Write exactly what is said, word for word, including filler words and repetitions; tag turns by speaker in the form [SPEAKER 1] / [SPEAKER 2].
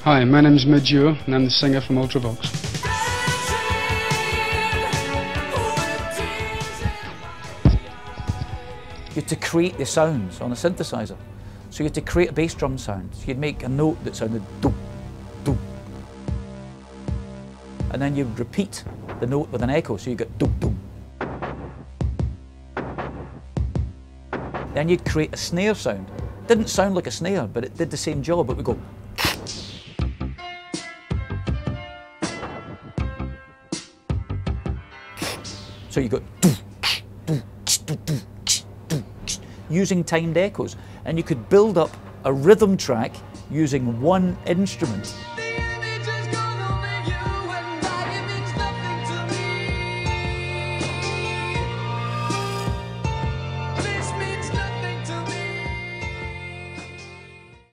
[SPEAKER 1] Hi, my name is Midge Ure and I'm the singer from Ultravox.
[SPEAKER 2] You had to create the sounds on a synthesizer. So you had to create a bass drum sound. So you'd make a note that sounded doop, doop. And then you'd repeat the note with an echo, so you get doop, doop. Then you'd create a snare sound. It didn't sound like a snare, but it did the same job. It would go. So you got using timed echoes, and you could build up a rhythm track using one instrument.